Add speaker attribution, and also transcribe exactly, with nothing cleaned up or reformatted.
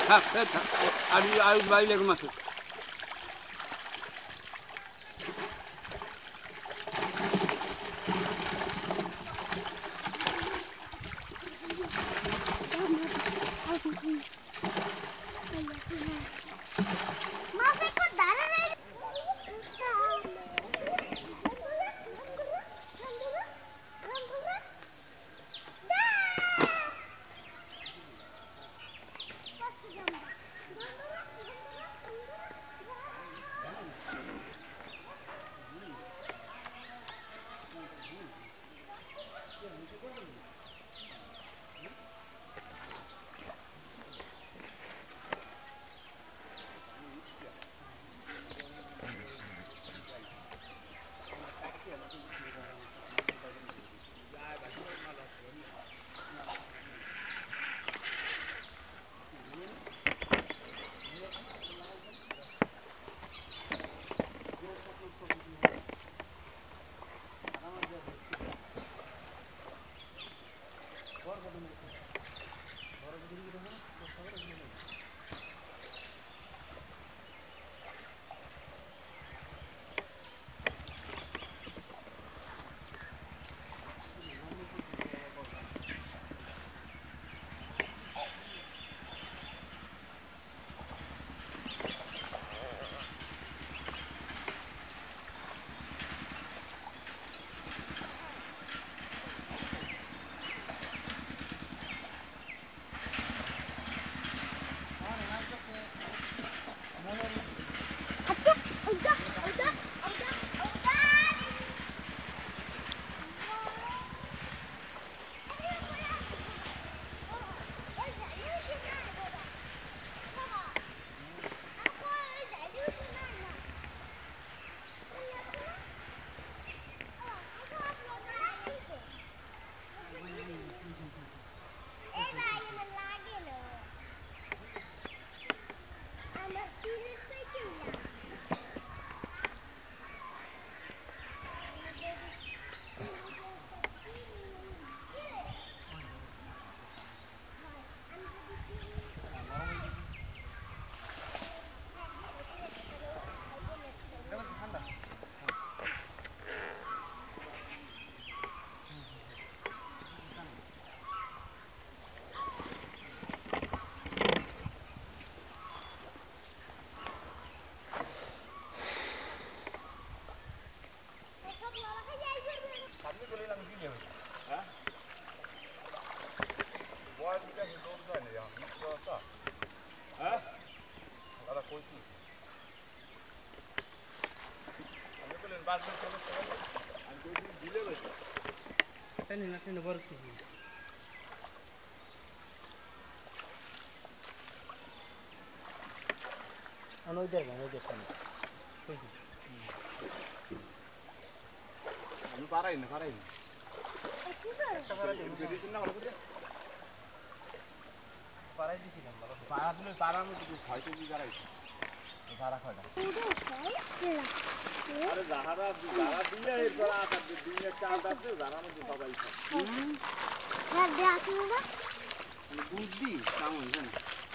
Speaker 1: থাক আর আর বাইরে মাছ Ini nanti nomor tujuh. Anu aja, anu aja sana. Anu parahin, parahin. Jadi senang kalau dia. Parahin di sini. Kalau parah tu, parah tu tu khai tu juga rai. Parah khai dah. अरे ज़ाहरा ज़ाहरा दुनिया एक बड़ा आता है दुनिया का आता है ज़ाहरा में दूसरा बाइक है। हम्म। क्या दिया तुमने? बुद्धि काम होता है।